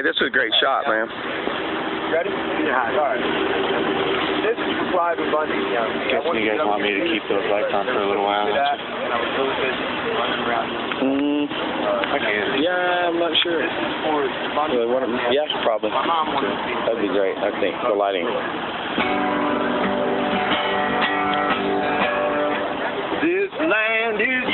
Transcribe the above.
this was a great shot, man. Ready? Yeah. All right. This is for private bungee jumping. Guessing you guys want me to keep those lights on for a little while, don't you? And I was really busy running around. I can. Yeah, I'm not sure. This is for bungee. Yeah, probably. My mom wanted to see it. That'd be great, I think, the lighting. This land is